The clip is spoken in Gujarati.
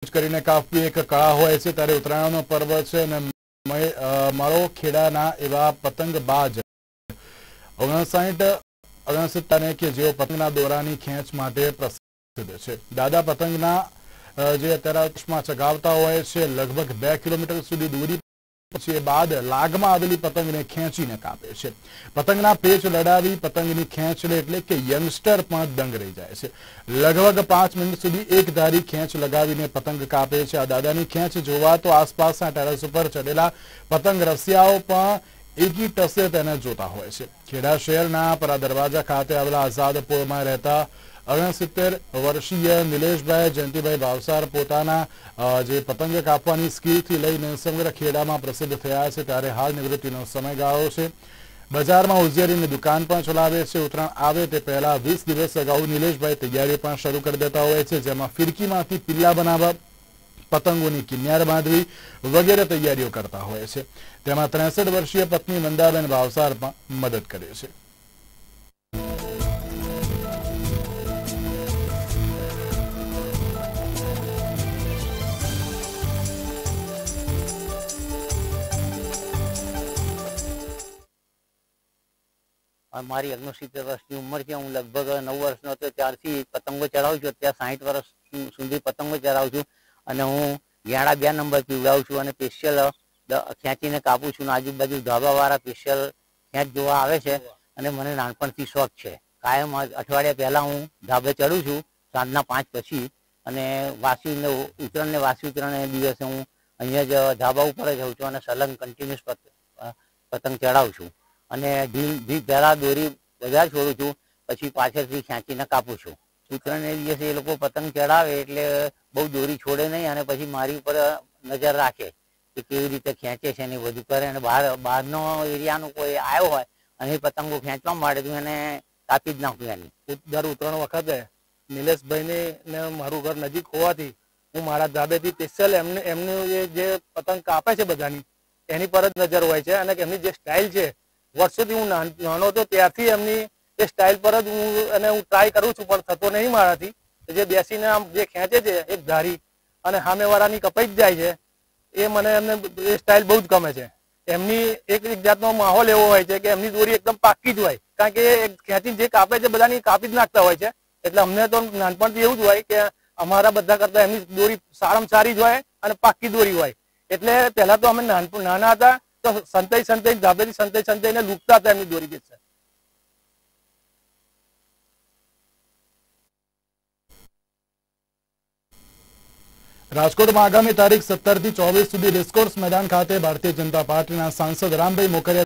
કરીને કાપવી એક કળા હોય છે, ત્યારે ઉત્તરાયણનો પર્વ છે અને મારો ખેડાના એવા પતંગબાજ 59 કે જેઓ પતંગના દોરાની ખેંચ માટે પ્રસિદ્ધ છે। દાદા પતંગના જે અત્યારે ચગાવતા હોય છે, લગભગ 2 કિલોમીટર સુધી દૂરી પછી બાદ લાગમાં આવેલી પતંગને ખેંચીને કાપે છે। પતંગના પેચ લડાવી પતંગની ખેંચ લે એટલે કે યંગસ્ટર પણ દંગ રહી જાય છે। લગભગ 5 મિનિટ સુધી એક ધારી ખેંચ લગાવીને પતંગ કાપે છે। આ દાદાની ખેંચ જોવા તો આસપાસના ટેરેસ ઉપર ચડેલા પતંગ રસિયાઓ પણ એકી ટસે તેને જોતા હોય છે। ખેડા શહેરના પરા દરવાજા ખાતે આવેલા આઝાદપુરમાં રહેતા 69 વર્ષીય નિલેશભાઈ જયંતિભાઈ ભાવસાર પોતાના જે પતંગ કાપવાની સ્કિલથી લઈને સમગ્ર ખેડામાં પ્રસિદ્ધ થયા છે, ત્યારે હાલ નિવૃત્તિનો સમયગાળો છે। બજારમાં ઉજેરીની દુકાન પણ ચલાવે છે। ઉત્તરાયણ આવે તે પહેલા 20 દિવસ અગાઉ નિલેશભાઈ તૈયારી પણ શરૂ કરી દેતા હોય છે, જેમાં ફિરકીમાંથી પિલ્લા બનાવવા, પતંગોની કિન્યાર બાંધવી વગેરે તૈયારીઓ કરતા હોય છે। તેમાં 63 વર્ષીય પત્ની મંદાબેન ભાવસાર પણ મદદ કરે છે। મારી 69 વર્ષની ઉંમર છે। હું લગભગ 9 વર્ષનો હતો ત્યારથી પતંગો ચડાવું છું। અત્યારે 60 વર્ષ સુધી પતંગો ચડાવું છું અને હું ગેડા 2 નંબર પીવડાવું છું અને સ્પેશિયલ ખેંચીને કાપું છું। આજુબાજુ ધાબાવાળા સ્પેશિયલ ખેંચ જોવા આવે છે અને મને નાનપણથી શોખ છે। કાયમ અઠવાડિયા પહેલાં હું ધાબે ચડું છું સાંજના 5 પછી અને વાસીને ઉત્તરાયણને વાસી ઉત્તરાયણને દિવસે હું અહીંયા જ ધાબા ઉપર જ હોઉં છું અને સલંગ કન્ટિન્યુઅસ પતંગ ચડાવું છું અને ઢીલ પહેલા દોરી બધા છોડું છું, પછી પાછળથી ખેંચીને કાપું છું। ઉત્તરાયણને દિવસે એ લોકો પતંગ ચડાવે એટલે બહુ દોરી છોડે નહીં અને પછી મારી ઉપર નજર રાખે કે કેવી રીતે ખેંચે છે ને બધું કરે અને બહારનો એરિયાનો કોઈ આવ્યો હોય અને એ પતંગો ખેંચવા માંડે તો એને કાપી જ નાખું એની। દર ઉત્તરાયણ વખતે નિલેશભાઈને ને મારું ઘર નજીક હોવાથી હું મારા ધાબેથી સ્પેશિયલ એમનું જે પતંગ કાપે છે બધાની એની પર જ નજર હોય છે અને એમની જે સ્ટાઇલ છે વર્ષોથી હું નાનો હતો ત્યારથી એમની એ સ્ટાઇલ પર જ હું ટ્રાય કરું છું, પણ થતો નહીં મારાથી। જે બેસીને આમ જે ખેંચે છે એક ધારી અને સામેવાળાની કપાઈ જ જાય છે, એ મને એમને એ સ્ટાઇલ બહુ જ ગમે છે। એમની એક જાતનો માહોલ એવો હોય છે કે એમની દોરી એકદમ પાક્કી જ હોય, કારણ કે ખેંચીને જે કાપે છે બધાની કાપી જ નાખતા હોય છે। એટલે અમને તો નાનપણથી એવું જ હોય કે અમારા બધા કરતા એમની દોરી સારામાં સારી જ હોય અને પાક્કી દોરી હોય। એટલે પહેલા તો અમે નાના હતા તો સંતાઈ ધાબેથી સંતાઈને લૂંટતા હતા એમની દોરી બેસે। રાજકોટમાં આગામી તારીખ 17 થી 24 સુધી રેસકોર્સ મેદાન ખાતે ભારતીય જનતા પાર્ટીના સાંસદ રામભાઈ મોકરિયા